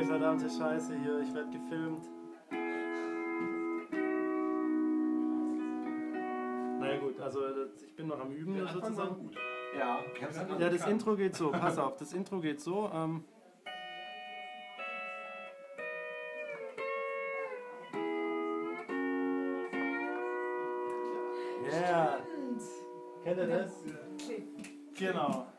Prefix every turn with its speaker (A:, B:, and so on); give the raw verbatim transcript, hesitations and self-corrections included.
A: verdammte Scheiße hier, ich werde gefilmt. Naja gut, also ich bin noch am Üben
B: Der Anfang war
A: sozusagen.
B: gut.
C: Ja,
A: Ja, das Intro geht so, pass auf, das Intro geht so. Ähm, yeah. Kennt ihr das? Genau.